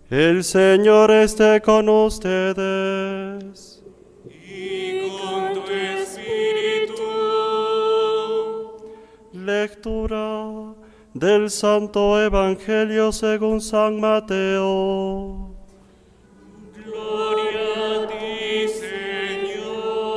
El Señor esté con ustedes. Y con tu espíritu. Lectura del Santo Evangelio según San Mateo. Gloria a ti, Señor.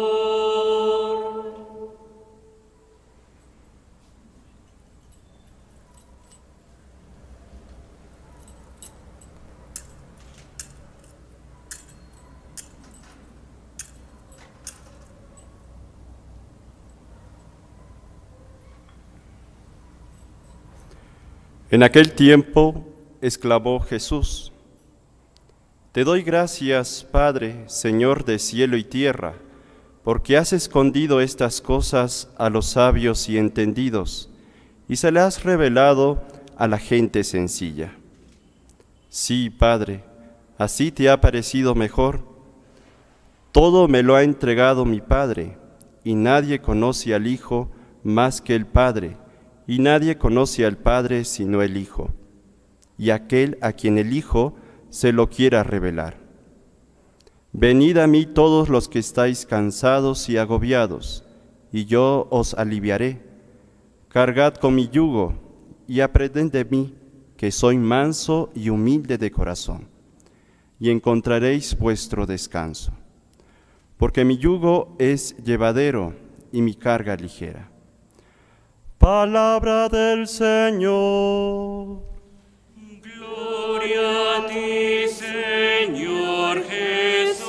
En aquel tiempo exclamó Jesús: Te doy gracias, Padre, Señor de cielo y tierra, porque has escondido estas cosas a los sabios y entendidos, y se las has revelado a la gente sencilla. Sí, Padre, así te ha parecido mejor. Todo me lo ha entregado mi Padre, y nadie conoce al Hijo más que el Padre, y nadie conoce al Padre sino el Hijo, y aquel a quien el Hijo se lo quiera revelar. Venid a mí todos los que estáis cansados y agobiados, y yo os aliviaré. Cargad con mi yugo, y aprended de mí, que soy manso y humilde de corazón, y encontraréis vuestro descanso. Porque mi yugo es llevadero y mi carga ligera. Palabra del Señor. Gloria a ti, Señor Jesús.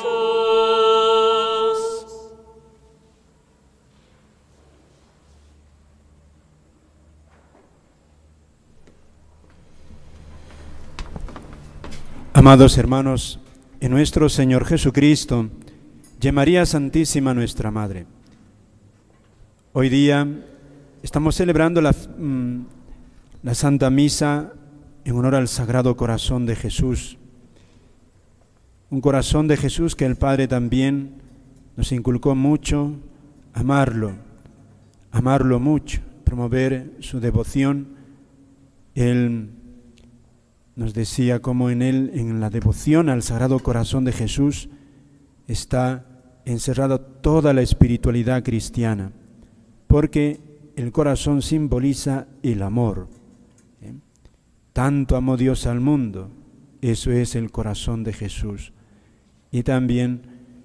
Amados hermanos, en nuestro Señor Jesucristo, y en María Santísima nuestra Madre, hoy día estamos celebrando la Santa Misa en honor al Sagrado Corazón de Jesús. Un corazón de Jesús que el Padre también nos inculcó mucho, amarlo mucho, promover su devoción. Él nos decía cómo en él, en la devoción al Sagrado Corazón de Jesús, está encerrada toda la espiritualidad cristiana, porque el corazón simboliza el amor. Tanto amó Dios al mundo, eso es el corazón de Jesús. Y también,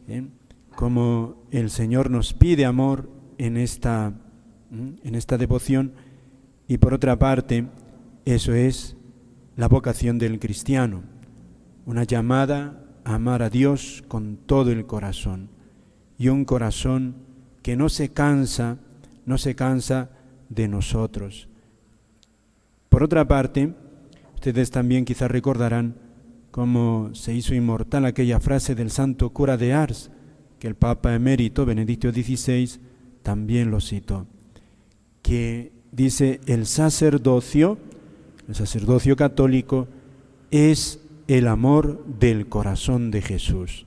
como el Señor nos pide amor en esta devoción, y por otra parte, eso es la vocación del cristiano, una llamada a amar a Dios con todo el corazón, y un corazón que no se cansa de nosotros. Por otra parte, ustedes también quizás recordarán cómo se hizo inmortal aquella frase del santo cura de Ars, que el Papa emérito Benedicto XVI también lo citó, que dice: el sacerdocio católico es el amor del corazón de Jesús.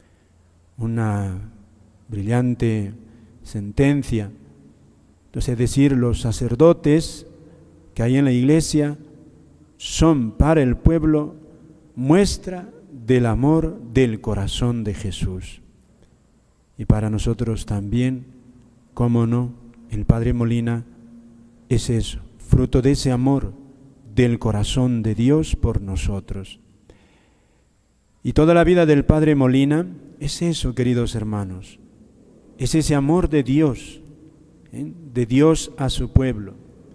Una brillante sentencia. Entonces, es decir, los sacerdotes que hay en la Iglesia son para el pueblo muestra del amor del corazón de Jesús. Y para nosotros también, cómo no, el Padre Molina es eso, fruto de ese amor del corazón de Dios por nosotros. Y toda la vida del Padre Molina es eso, queridos hermanos, es ese amor de Dios a su pueblo.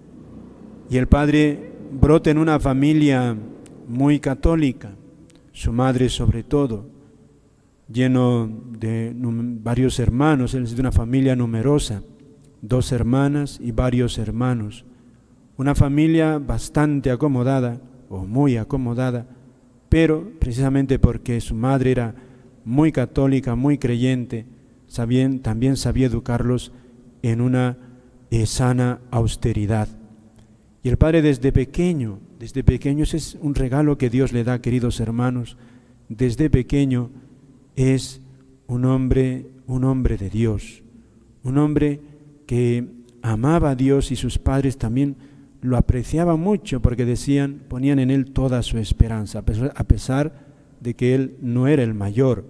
Y el Padre brota en una familia muy católica, su madre sobre todo, lleno de varios hermanos. Él es de una familia numerosa, 2 hermanas y varios hermanos. Una familia bastante acomodada, o muy acomodada, pero precisamente porque su madre era muy católica, muy creyente, también sabía educarlos en una sana austeridad. Y el Padre desde pequeño, ese es un regalo que Dios le da, queridos hermanos, desde pequeño es un hombre de Dios, un hombre que amaba a Dios, y sus padres también lo apreciaban mucho porque decían, ponían en él toda su esperanza, a pesar de que él no era el mayor.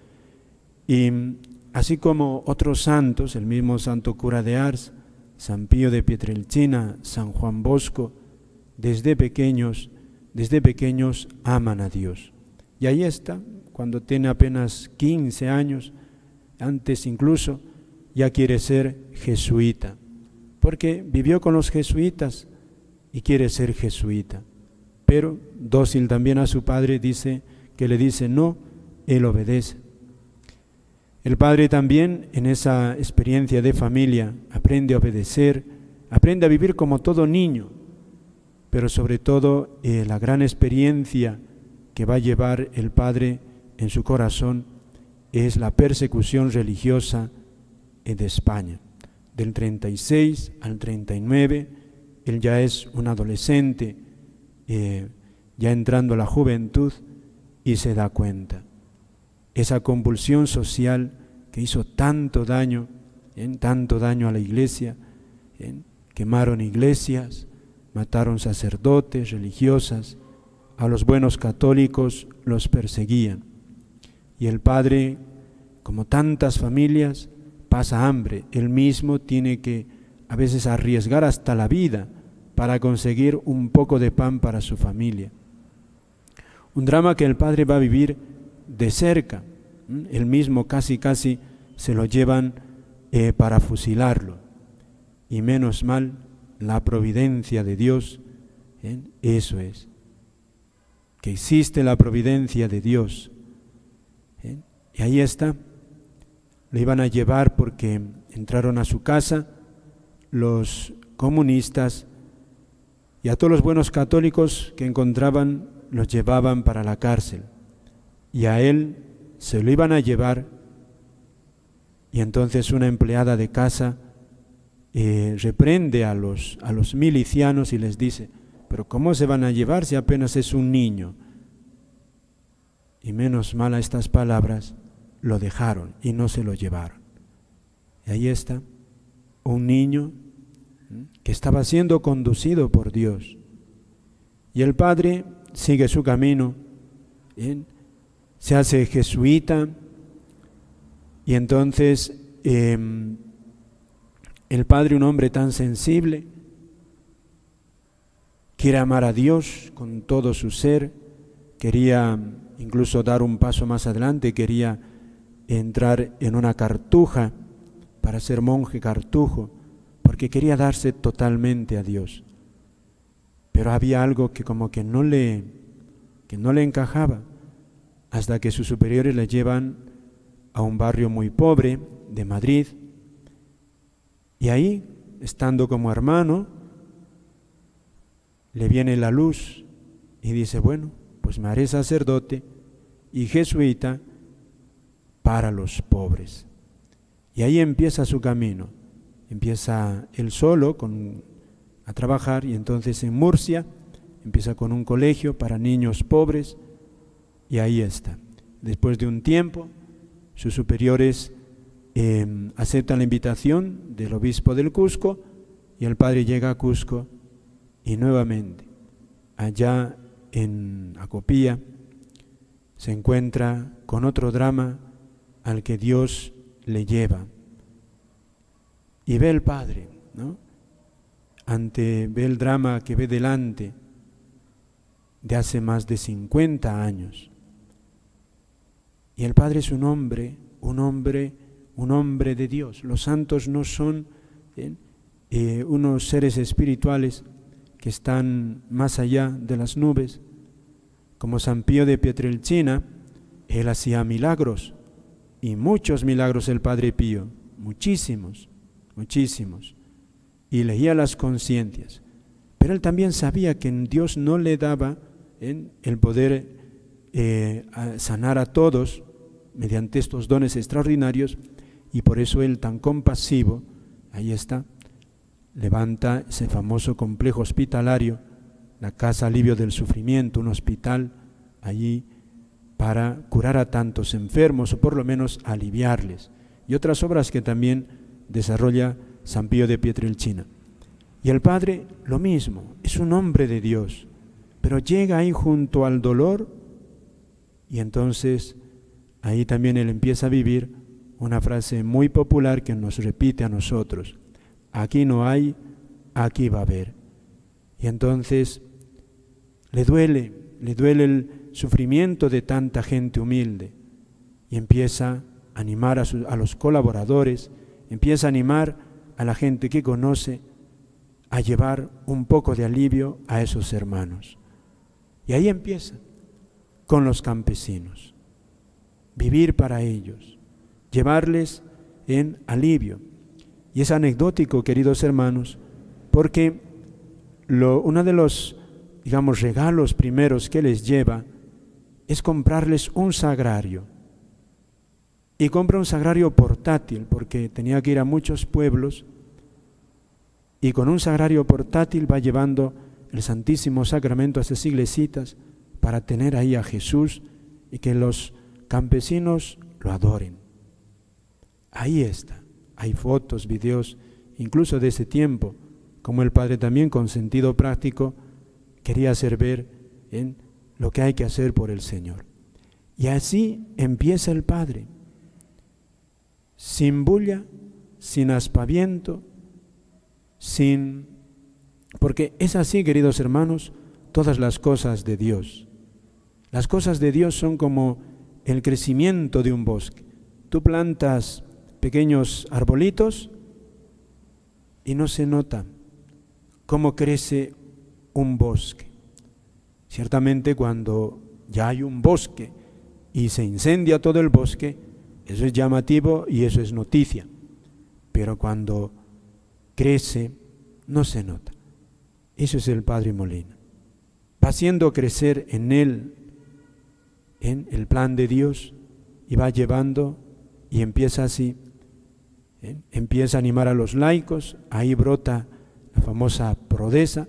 Y así como otros santos, el mismo Santo Cura de Ars, San Pío de Pietrelcina, San Juan Bosco, desde pequeños aman a Dios. Y ahí está, cuando tiene apenas 15 años, antes incluso, ya quiere ser jesuita, porque vivió con los jesuitas y quiere ser jesuita. Pero, dócil también a su padre, que le dice no, él obedece. El padre también, en esa experiencia de familia, aprende a obedecer, aprende a vivir como todo niño, pero sobre todo la gran experiencia que va a llevar el padre en su corazón es la persecución religiosa de España. Del 36 al 39, él ya es un adolescente, ya entrando a la juventud, y se da cuenta. Esa convulsión social que hizo tanto daño a la iglesia, quemaron iglesias, mataron sacerdotes, religiosas, a los buenos católicos los perseguían. Y el padre, como tantas familias, pasa hambre. Él mismo tiene que a veces arriesgar hasta la vida para conseguir un poco de pan para su familia. Un drama que el padre va a vivir de cerca. Él mismo casi se lo llevan para fusilarlo. Y menos mal, la providencia de Dios, eso es, que existe la providencia de Dios. Y ahí está, lo iban a llevar porque entraron a su casa los comunistas y a todos los buenos católicos que encontraban los llevaban para la cárcel. Y a él se lo iban a llevar, y entonces una empleada de casa reprende a los milicianos y les dice, pero ¿cómo se van a llevar si apenas es un niño? Y menos mal a estas palabras lo dejaron y no se lo llevaron. Y ahí está, un niño que estaba siendo conducido por Dios. Y el padre sigue su camino, se hace jesuita, y entonces el padre, un hombre tan sensible, quiere amar a Dios con todo su ser, quería incluso dar un paso más adelante, quería entrar en una cartuja para ser monje cartujo, porque quería darse totalmente a Dios. Pero había algo que como que no le encajaba, hasta que sus superiores le llevan a un barrio muy pobre de Madrid, y ahí, estando como hermano, le viene la luz y dice, bueno, pues me haré sacerdote y jesuita para los pobres. Y ahí empieza su camino, empieza él solo a trabajar, y entonces en Murcia empieza con un colegio para niños pobres, y ahí está. Después de un tiempo, sus superiores aceptan la invitación del obispo del Cusco, y el padre llega a Cusco, y nuevamente allá en Acopía se encuentra con otro drama al que Dios le lleva, y ve el padre, ¿no? Ve el drama que ve delante de hace más de 50 años. Y el padre es un hombre de Dios. Los santos no son unos seres espirituales que están más allá de las nubes. Como San Pío de Pietrelcina, él hacía milagros, y muchos milagros el padre Pío, muchísimos, y leía las conciencias. Pero él también sabía que Dios no le daba el poder sanar a todos mediante estos dones extraordinarios, y por eso él, tan compasivo, ahí está, levanta ese famoso complejo hospitalario, la Casa Alivio del Sufrimiento, un hospital allí para curar a tantos enfermos, o por lo menos aliviarles, y otras obras que también desarrolla San Pío de Pietrelcina. Y el Padre lo mismo, es un hombre de Dios, pero llega ahí junto al dolor y entonces ahí también él empieza a vivir una frase muy popular que nos repite a nosotros: aquí no hay, aquí va a haber. Y entonces le duele el sufrimiento de tanta gente humilde y empieza a animar a los colaboradores, empieza a animar a la gente que conoce a llevar un poco de alivio a esos hermanos. Y ahí empieza con los campesinos, vivir para ellos, llevarles en alivio. Y es anecdótico, queridos hermanos, porque uno de los, regalos primeros que les lleva es comprarles un sagrario. Y compra un sagrario portátil, porque tenía que ir a muchos pueblos, y con un sagrario portátil va llevando el Santísimo Sacramento a esas iglesitas para tener ahí a Jesús y que los campesinos lo adoren. Ahí está, hay fotos, videos, incluso de ese tiempo, como el Padre también con sentido práctico quería hacer ver en lo que hay que hacer por el Señor. Y así empieza el Padre, sin bulla, sin aspaviento, porque es así, queridos hermanos, todas las cosas de Dios. Las cosas de Dios son como el crecimiento de un bosque. Tú plantas pequeños arbolitos y no se nota cómo crece un bosque. Ciertamente cuando ya hay un bosque y se incendia todo el bosque, eso es llamativo y eso es noticia. Pero cuando crece, no se nota. Eso es el Padre Molina. Va haciendo crecer en él, en el plan de Dios, y va llevando, y empieza así, empieza a animar a los laicos. Ahí brota la famosa Prodesa,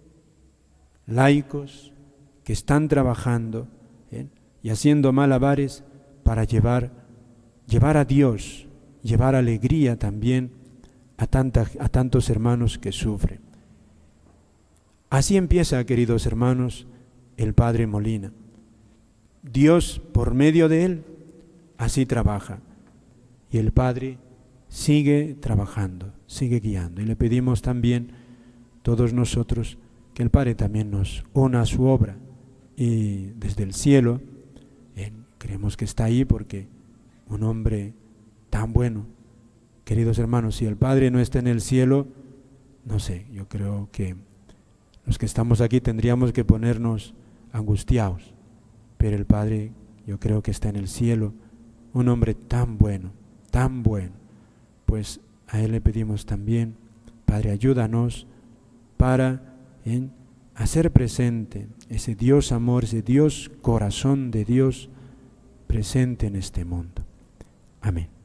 laicos que están trabajando y haciendo malabares para llevar a Dios, llevar alegría también a tantos hermanos que sufren. Así empieza, queridos hermanos, el Padre Molina. Dios, por medio de él, así trabaja. Y el Padre sigue trabajando, sigue guiando. Y le pedimos también, todos nosotros, que el Padre también nos una a su obra. Y desde el cielo, creemos que está ahí porque un hombre tan bueno. Queridos hermanos, si el Padre no está en el cielo, no sé, yo creo que los que estamos aquí tendríamos que ponernos angustiados. Pero el Padre, yo creo que está en el cielo, un hombre tan bueno, pues a Él le pedimos también: Padre, ayúdanos para hacer presente ese Dios amor, ese Dios corazón de Dios presente en este mundo. Amén.